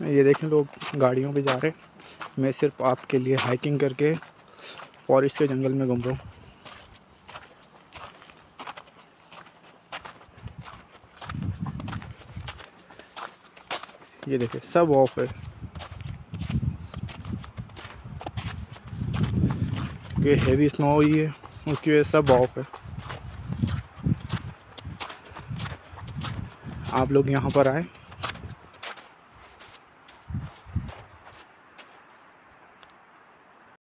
ये देखें लोग गाड़ियों पे जा रहे हैं, मैं सिर्फ आपके लिए हाइकिंग करके फॉरेस्ट के जंगल में घूम रहा हूँ। ये देखिए सब ऑफ है क्योंकि हेवी स्नो हुई है, उसकी वजह से सब ऑफ है। आप लोग यहाँ पर आए,